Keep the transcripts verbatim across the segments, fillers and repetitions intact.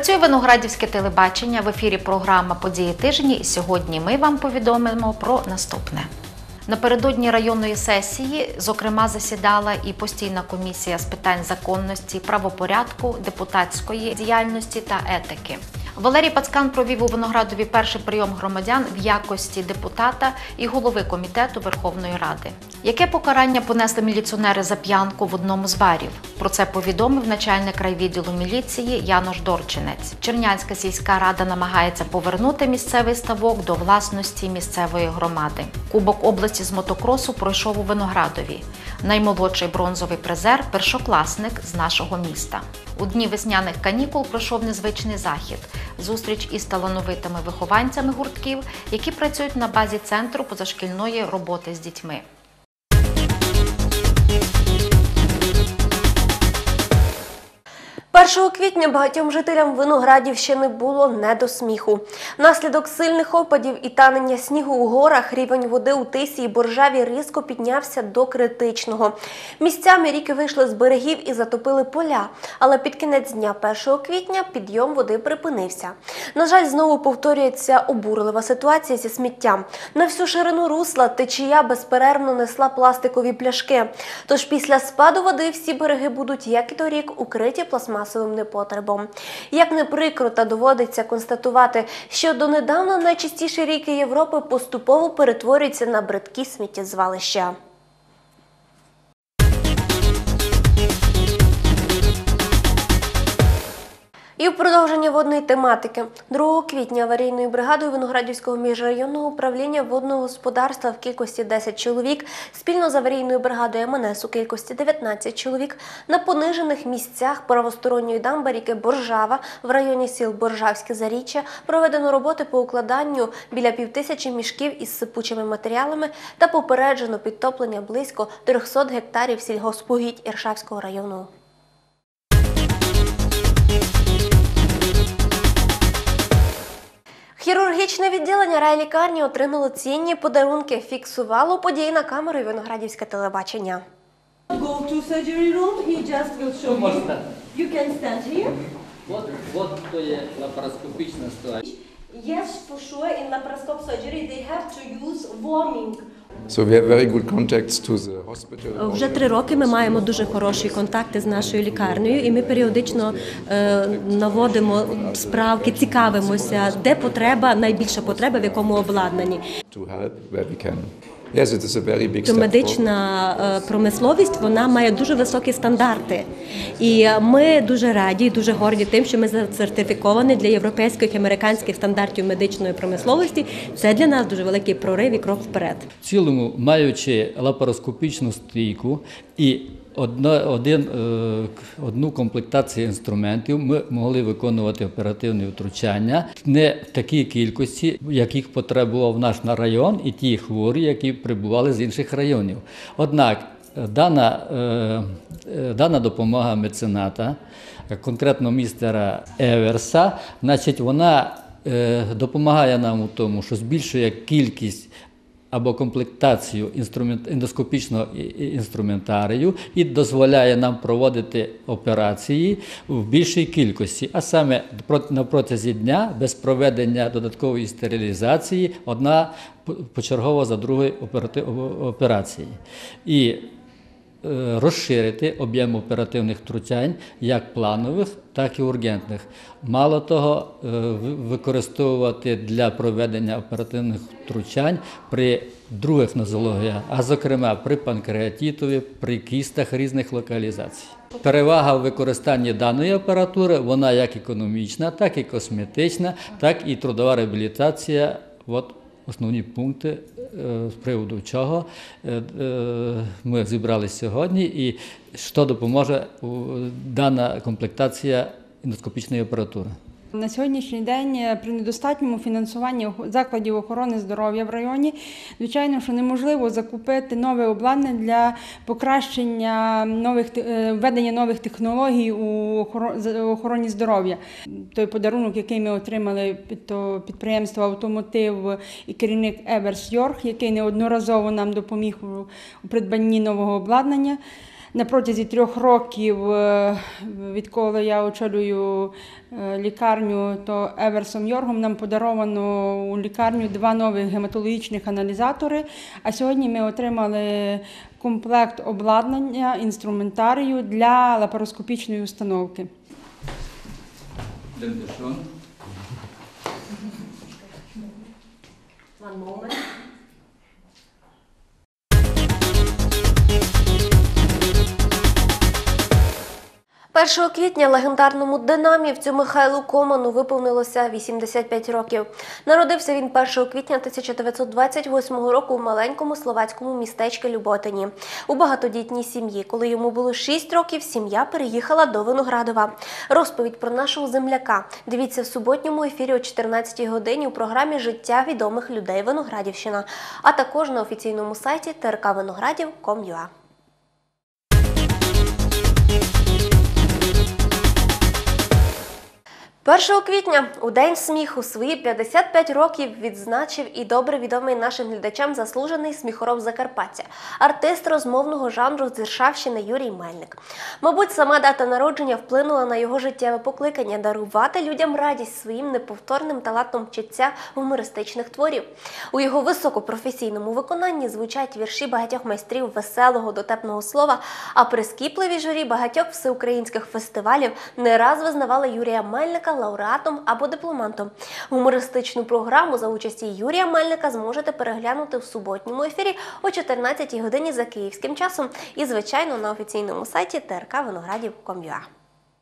Працює Виноградівське телебачення, в ефірі програма «Події тижні», і сьогодні ми вам повідомимо про наступне. Напередодні районної сесії, зокрема, засідала і постійна комісія з питань законності, правопорядку, депутатської діяльності та етики. Валерій Пацкан провів у Виноградові перший прийом громадян в якості депутата і голови комітету Верховної Ради. Яке покарання понесли міліціонери за п'янку в одному з барів? Про це повідомив начальник райвідділу міліції Янош Дорчинець. Чернянська сільська рада намагається повернути місцевий ставок до власності місцевої громади. Кубок області з мотокросу пройшов у Виноградові. Наймолодший бронзовий призер – першокласник з нашого міста. У дні весняних канікул пройшов незвичний захід – зустріч із талановитими вихованцями гуртків, які працюють на базі Центру позашкільної роботи з дітьми. першого квітня багатьом жителям Виноградівщини було не до сміху. Внаслідок сильних опадів і танення снігу у горах рівень води у Тисі і Боржаві різко піднявся до критичного. Місцями ріки вийшли з берегів і затопили поля, але під кінець дня першого квітня підйом води припинився. На жаль, знову повторюється обурлива ситуація зі сміттям. На всю ширину русла течія безперервно несла пластикові пляшки. Тож після спаду води всі береги будуть, як і торік, укриті пластмасовими непотребом. Як не прикро, та доводиться констатувати, що донедавна найчистіші ріки Європи поступово перетворюються на бридкі сміттєзвалища. І в продовження водної тематики. другого квітня аварійною бригадою Виноградівського міжрайонного управління водного господарства в кількості десять чоловік спільно з аварійною бригадою ем ен ес у кількості дев'ятнадцять чоловік на понижених місцях правосторонньої дамби ріки Боржава в районі сіл Боржавське Заріччя проведено роботи по укладанню біля півтисячі мішків із сипучими матеріалами та попереджено підтоплення близько трьохсот гектарів сільгоспугідь Іршавського району. Хірургічне відділення райлікарні отримало цінні подарунки. Фіксувало події на камеру Виноградівське телебачення. Go to surgery room, he just will show you. You can stand here. От то є лапароскопічна ситуація. Yes, for sure, in laparoscope surgery they have to use warming. So we have very good contacts to the hospital. Вже три роки ми маємо дуже хороші контакти з нашою лікарнею, і ми періодично е, наводимо справки, цікавимося, де потреба, найбільша потреба, в якому обладнанні. To help where we can. Yes, it is a very big То step медична е, промисловість, вона має дуже високі стандарти. І ми дуже раді і дуже горді тим, що ми сертифіковані для європейських і американських стандартів медичної промисловості. Це для нас дуже великий прорив і крок вперед. В цілому, маючи лапароскопічну стійку і одна, один, е, одну комплектацію інструментів, ми могли виконувати оперативне втручання не в такій кількості, яких потребував наш район і ті хворі, які прибували з інших районів. Однак дана, е, дана допомога мецената, конкретно містера Еверса, значить, вона е, допомагає нам у тому, що збільшує кількість або комплектацію інструмент, ендоскопічного інструментарію і дозволяє нам проводити операції в більшій кількості, а саме на протязі дня без проведення додаткової стерилізації одна почергово за другою операції. І розширити об'єм оперативних втручань як планових, так і ургентних. Мало того, використовувати для проведення оперативних втручань при других нозологіях, а зокрема при панкреатитові, при кістах різних локалізацій. Перевага в використанні даної апаратури, вона як економічна, так і косметична, так і трудова реабілітація. От основні пункти, з приводу чого ми зібралися сьогодні і що допоможе дана комплектація ендоскопічної апаратури. На сьогоднішній день при недостатньому фінансуванні закладів охорони здоров'я в районі, звичайно, що неможливо закупити нове обладнання для покращення нових, введення нових технологій у охороні здоров'я. Той подарунок, який ми отримали від підприємства «Автомотив» і керівник Еверс Йорг, який неодноразово нам допоміг у придбанні нового обладнання, на протязі трьох років, е, відколи я очолюю е, лікарню, то Еверсом Йоргом нам подаровано у лікарню два нових гематологічних аналізатори, а сьогодні ми отримали комплект обладнання, інструментарію для лапароскопічної установки. першого квітня легендарному динамівцю Михайлу Коману виповнилося вісімдесят п'ять років. Народився він першого квітня тисяча дев'ятсот двадцять восьмого року у маленькому словацькому містечку Люботині. У багатодітній сім'ї. Коли йому було шість років, сім'я переїхала до Виноградова. Розповідь про нашого земляка дивіться в суботньому ефірі о чотирнадцятій годині у програмі «Життя відомих людей Виноградівщина», а також на офіційному сайті те ер ка виноградів крапка ком крапка ю а. першого квітня, у День сміху, свої п'ятдесят п'ять років відзначив і добре відомий нашим глядачам заслужений сміхороб Закарпаття, артист розмовного жанру з Іршавщини Юрій Мельник. Мабуть, сама дата народження вплинула на його життєве покликання – дарувати людям радість своїм неповторним талантом читця гумористичних творів. У його високопрофесійному виконанні звучать вірші багатьох майстрів веселого, дотепного слова, а прискіпливі журі багатьох всеукраїнських фестивалів не раз визнавали Юрія Мельника лауреатом або дипломантом. Гумористичну програму за участі Юрія Мельника зможете переглянути в суботньому ефірі о чотирнадцятій годині за київським часом і, звичайно, на офіційному сайті те ер ка виноградів крапка ком крапка ю а.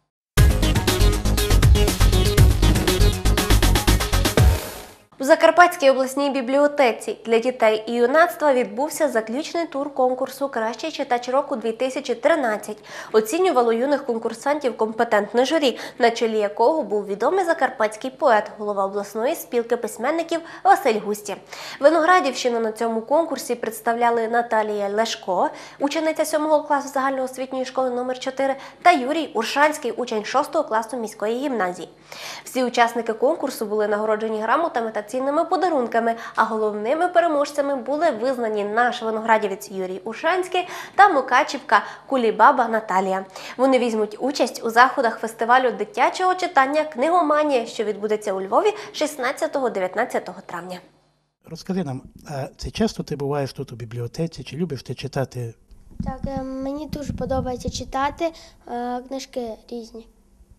У Закарпатській обласній бібліотеці для дітей і юнацтва відбувся заключний тур конкурсу «Кращий читач року дві тисячі тринадцять». Оцінювало юних конкурсантів компетентне журі, на чолі якого був відомий закарпатський поет, голова обласної спілки письменників Василь Густі. Виноградівщину на цьому конкурсі представляли Наталія Лешко, учениця сьомого класу загальноосвітньої школи номер чотири, та Юрій Уршанський, учень шостого класу міської гімназії. Всі учасники конкурсу були нагороджені грамотами та цінними подарунками, а головними переможцями були визнані наш виноградівець Юрій Уршанський та мукачівка Кулібаба Наталія. Вони візьмуть участь у заходах фестивалю дитячого читання «Книгоманія», що відбудеться у Львові шістнадцятого-дев'ятнадцятого травня. Розкажи нам, а це часто ти буваєш тут у бібліотеці, чи любиш ти читати? Так, е, мені дуже подобається читати е, книжки різні.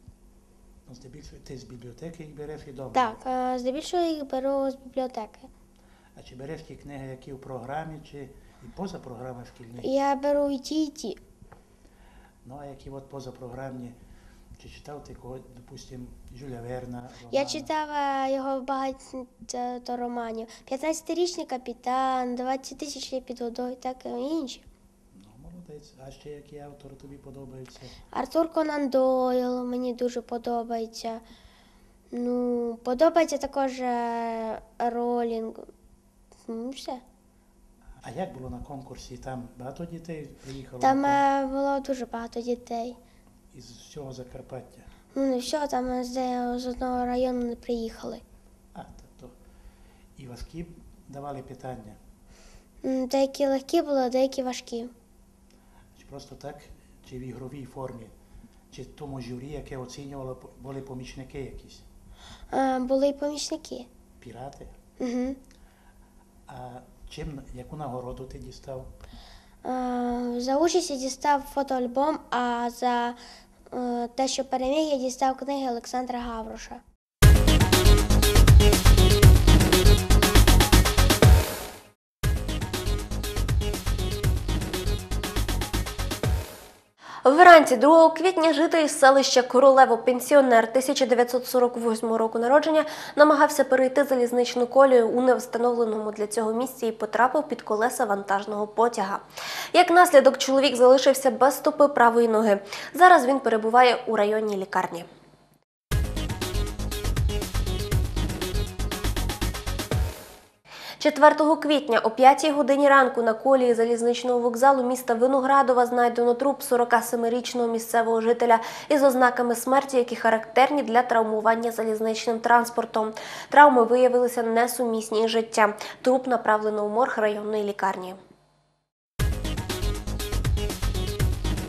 Ну, здебільшого ти з бібліотеки їх береш і вдома? Так, е, здебільшого їх беру з бібліотеки. А чи береш ті книги, які в програмі, чи і поза програмою шкільних? Я беру і ті, і ті. Ну, а які от позапрограмні? Чи читав ти когось, допустим, Жюля Верна? Романа? Я читав е, його багато романів. п'ятнадцятирічний капітан, двадцять тисяч під водою, так і інші. Ну, молодець. А ще які автори тобі подобаються? Артур Конан Дойл мені дуже подобається. Ну, подобається також е, Ролінг. Ну, все. А як було на конкурсі? Там багато дітей приїхало? Там на е, було дуже багато дітей. із всього Закарпаття? Ну, не все, там з, з одного району не приїхали. А, тобто і важкі давали питання? М, Деякі легкі були, деякі важкі. Чи просто так, чи в ігровій формі? Чи в тому журі, яке оцінювало, були помічники якісь? Е, Були й помічники. Пірати? Угу. А чим, яку нагороду ти дістав? Е, За участь я дістав фотоальбом, а за е, те, що переміг, я дістав книги Олександра Гавроша. Вранці другого квітня житель селища Королево, пенсіонер тисяча дев'ятсот сорок восьмого року народження, намагався перейти залізничну колію у невстановленому для цього місці і потрапив під колеса вантажного потяга. Як наслідок, чоловік залишився без стопи правої ноги. Зараз він перебуває у районній лікарні. четвертого квітня о п'ятій годині ранку на колії залізничного вокзалу міста Виноградова знайдено труп сорокасемирічного місцевого жителя із ознаками смерті, які характерні для травмування залізничним транспортом. Травми виявилися несумісні із життям. Труп направлено у морг районної лікарні.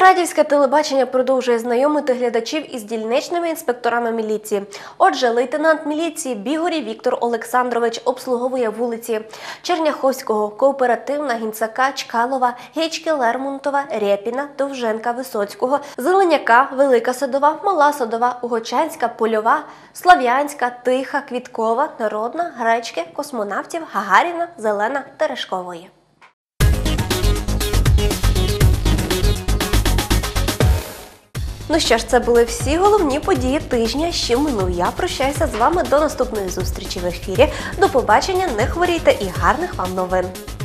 Виноградівське телебачення продовжує знайомити глядачів із дільничними інспекторами міліції. Отже, лейтенант міліції Бігорій Віктор Олександрович обслуговує вулиці Черняховського, Кооперативна, Гінцака, Чкалова, Гечки, Лермонтова, Рєпіна, Довженка, Висоцького, Зеленяка, Велика Садова, Мала Садова, Угочанська, Польова, Слав'янська, Тиха, Квіткова, Народна, Гречки, Космонавтів, Гагаріна, Зелена, Терешкової. Ну що ж, це були всі головні події тижня, що минув. Я прощаюся з вами до наступної зустрічі в ефірі. До побачення, не хворійте і гарних вам новин!